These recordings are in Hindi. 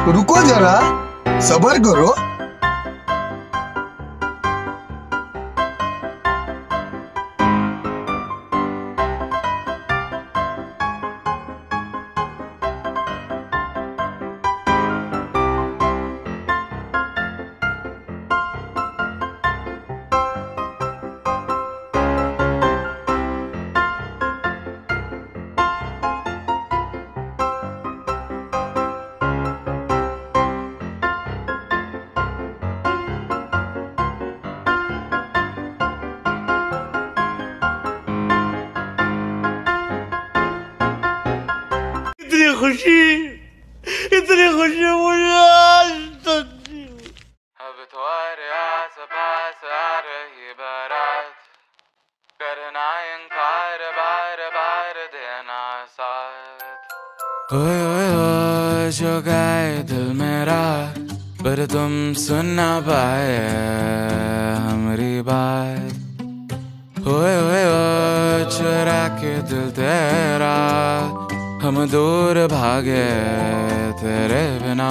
रुको जरा, सब्र करो। इतनी खुशी मुझे आज तक। अब तुम्हारे आस पास आ रही बारात, करना इनकार बार बार देना साथ। ओए ओए ओए जो गाए दिल मेरा, पर तुम सुन ना पाए हमारी बात। ओए ओए ओए चुरा के दिल तेरा, हम दूर भागे तेरे बिना।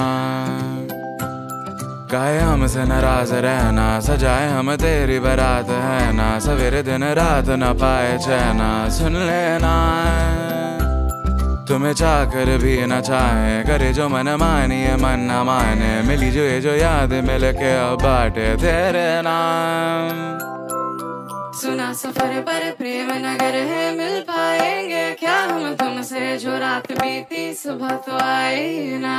काहे हमसे नाराज रहना, सजाए हम तेरी बारात है ना। सवेरे दिन रात न पाए चैना, सुन लेना तुम्हें चाहकर भी न चाहे। करे जो मन मानिए मन न माने, मिली जो ये जो याद मिल के अब बाटे तेरे नाम। सुना सफर पर प्रेम नगर है, मिल पाएंगे क्या हम तुमसे। जो रात बीती सुबह तो आई ना।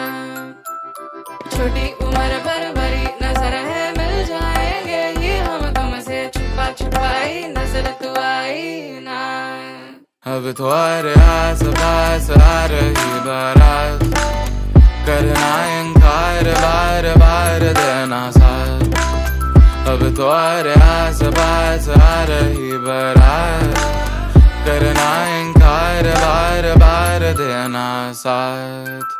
छोटी उम्र पर बड़ी नजर है, मिल जाएंगे ये हम तुमसे। छुपा छुपाई नजर तो आई ना। अब तुम्हारे आस पास आ रही बारात, करना इनकार बार बार देना साथ। अब तुम्हारे आस पास आ रही बारात, करना इनकार बार बार देना साथ।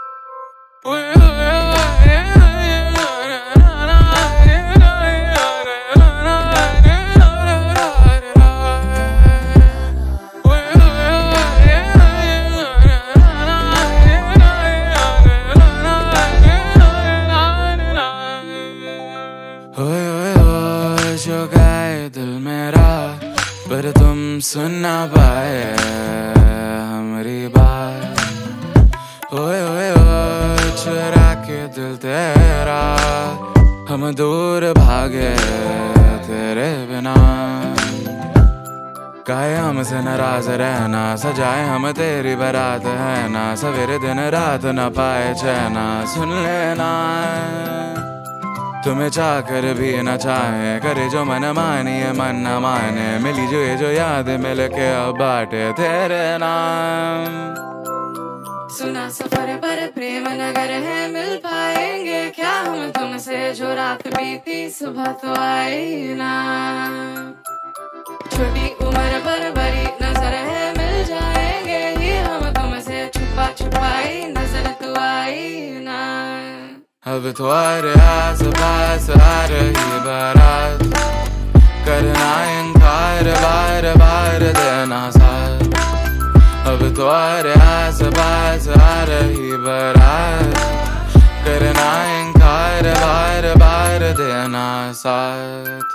जो गाए दिल मेरा, पर तुम सुन ना पाए हमारी बात। ओए ओए ओए चुरा के दिल तेरा, हम दूर भागे तेरे बिना। काहे हमसे नाराज रहना, सजाए हम तेरी बारात है ना। सवेरे दिन रात न पाए चैना, सुन लेना तुम्हें चाहकर भी न चाहे। करे जो मन मानिए मन न माने, मिली जो ये जो याद मिल के अब बाटे तेरे नाम। सुना सफर पर प्रेम नगर है, मिल पाएंगे क्या हम तुमसे। जो रात बीती सुबह तो आई ना। छोटी उम्र पर बड़ी नजर है, मिल जाएंगे ये हम तुमसे। छुपा छुपाई नजर तो आई ना। अब तुम्हारे आस पास आ रही बारात, करना इनकार बार बार देना साथ। अब तुम्हारे आस पास आ रही बारात, करना इनकार बार बार देना साथ।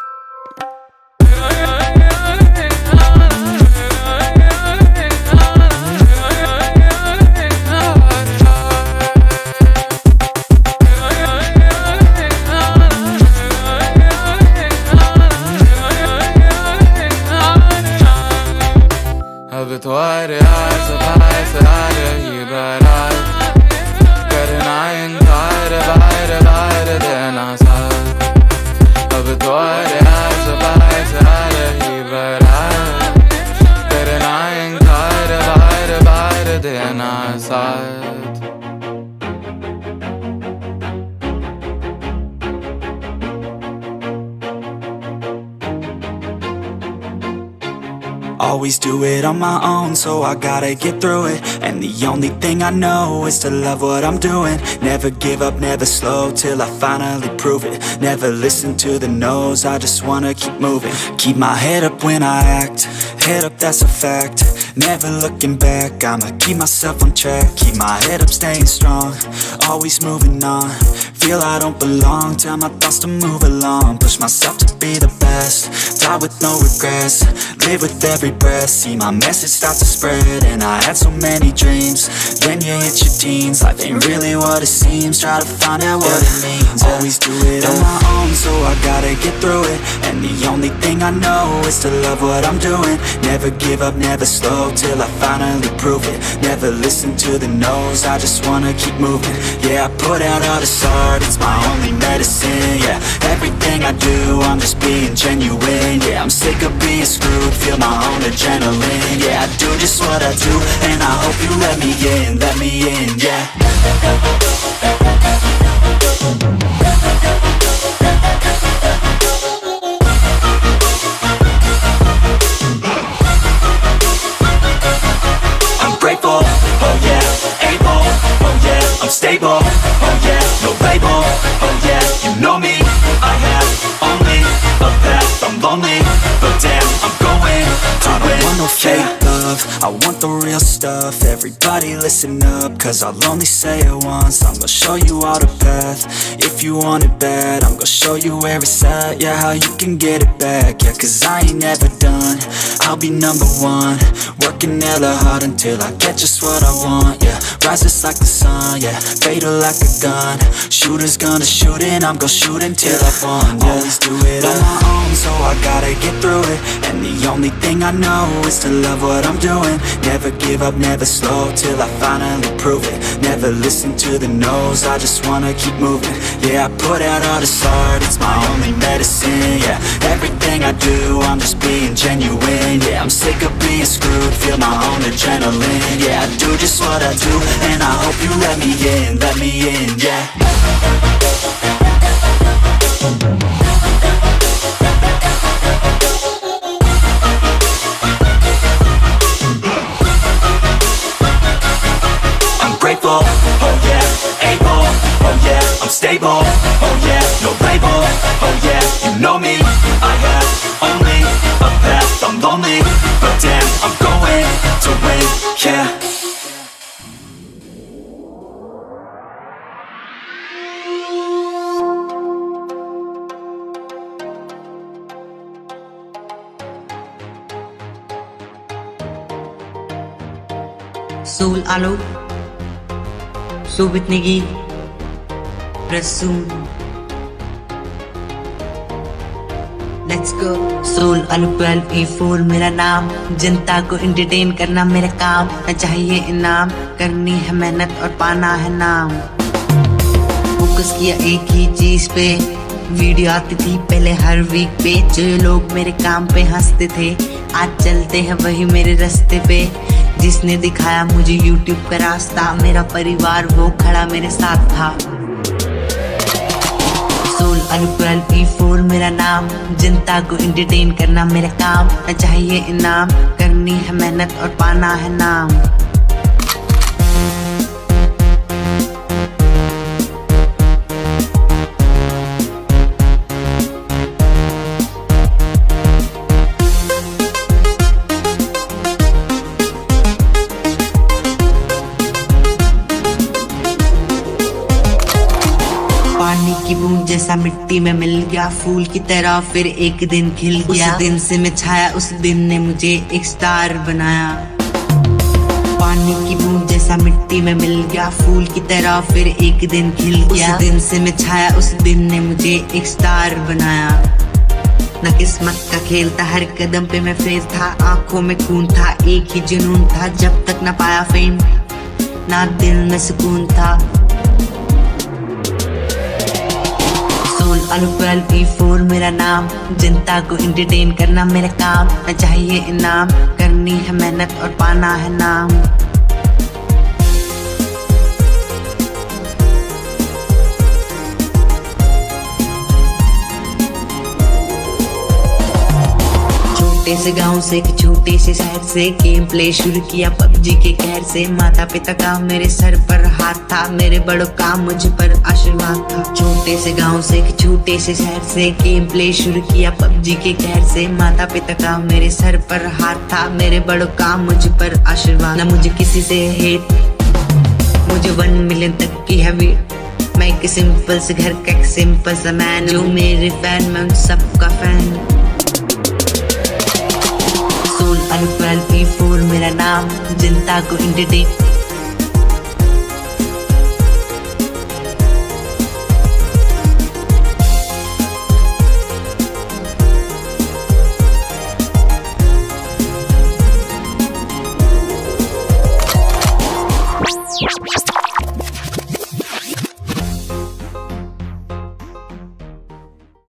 अब तुम्हारे आस पास आ रही बारात, करना इनकार बार बार देना साथ। अब तुम्हारे आस पास आ रही बारात, करना इनकार बार बार देना साथ। Always do it on my own, so I gotta get through it. And the only thing I know is to love what I'm doing. Never give up, never slow, till I finally prove it. Never listen to the no's, I just wanna keep moving. Keep my head up when I act, head up, that's a fact. never looking back. I'ma keep myself on track, keep my head up, staying strong, always moving on. Feel I don't belong, tell my thoughts to move along. Push myself to be the best, die with no regrets, live with every breath. See my message start to spread, and I had so many dreams. Then you hit your teens, life ain't really what it seems. Try to find out what it means, always do it on my own, so I gotta get through it. And the only thing I know is to love what I'm doing. Never give up, never slow, till I finally prove it. Never listen to the no's, I just wanna keep moving. Yeah, I put out all this art, it's my only medicine. Yeah, everything I do, I'm just being genuine. Yeah, I'm sick of being screwed, feel my own adrenaline. Yeah, I do just what I do, and I hope you let me in, yeah. I'm grateful, oh yeah, able, oh yeah, I'm stable, oh yeah, no label, oh yeah, you know me, I have only a path, I'm lonely, but damn, I'm going to win. I don't want no fake love, I want the real stuff. Everybody listen up, cause I'll only say it once. I'm gonna show you all the path, if you want it bad. I'm gonna show you where it's at, yeah, how you can get it back. Yeah, cause I ain't never done, I'll be number one. Working hella hard until I get just what I want, yeah. Rises like the sun, yeah, fatal like a gun. Shooters gonna shoot and I'm gonna shoot until I won, yeah. Always do it on my own, so I gotta get through it. And the only thing I know is to love what I'm doing. Never give up, never slow, till I finally prove it. Never listen to the no's, I just wanna keep moving. Yeah, I put out all this art, it's my only medicine. Yeah, everything I do, I'm just being genuine. Yeah, I'm sick of being screwed, feel my own adrenaline. Yeah, I do just what I do, and I hope you let me in, yeah. I'm grateful, oh yeah, able, oh yeah, I'm stable, oh yeah, no label, oh yeah, you know me, I have only a path, I'm lonely, but damn, I'm going to win, yeah. Soul Alok, Shobit Negi, Rasoon. Let's go. Soul Alok 12E4 मेरा नाम, जनता को एंटरटेन करना मेरा काम। न चाहिए इनाम, करनी है मेहनत और पाना है नाम। फोकस किया एक ही चीज पे, वीडियो आती थी पहले हर वीक पे। जो लोग मेरे काम पे हंसते थे, आज चलते हैं वही मेरे रास्ते पे। जिसने दिखाया मुझे YouTube का रास्ता, मेरा परिवार वो खड़ा मेरे साथ था। सोल Alok 12E4 मेरा नाम, जनता को एंटरटेन करना मेरा काम। न चाहिए इनाम, करनी है मेहनत और पाना है नाम। पानी की बूंद जैसा मिट्टी में मिल गया, फूल की तरह फिर एक दिन खिल गया। उस दिन से मैं छाया, उस दिन ने मुझे एक स्टार बनाया। पानी की बूंद जैसा मिट्टी में मिल गया, फूल की तरह फिर एक दिन खिल गया। उस दिन से मैं छाया, उस दिन ने मुझे एक स्टार बनाया। न किस्मत का खेल था, हर कदम पे मैं फेल था। आंखों में खून था, एक ही जुनून था। जब तक न पाया फेम, ना दिल में सुकून था। सोल Alok 12E4 मेरा नाम, जनता को एंटरटेन करना मेरा काम। न चाहिए इनाम, करनी है मेहनत और पाना है नाम। जो छोटे से गांव से एक छोटे से शहर से गेम प्ले शुरू किया पबजी के कहर से। माता पिता का मेरे सर पर हाथ था, मेरे बड़ों का मुझ पर आशीर्वाद था। छोटे से गांव से एक छोटे से शहर से गेम प्ले शुरू किया पबजी के कहर से। माता पिता का मेरे सर पर हाथ था, मेरे बड़ों का मुझ पर आशीर्वाद। ना मुझे किसी से हेट, मुझे 1 मिलियन तक की है वेट। मैं एक सिंपल से घर का एक सिंपल सा मैन, जो मेरे फैन मैं उन सबका फैन। सोल 12 P4 मेरा नाम, जनता को एंटरटेन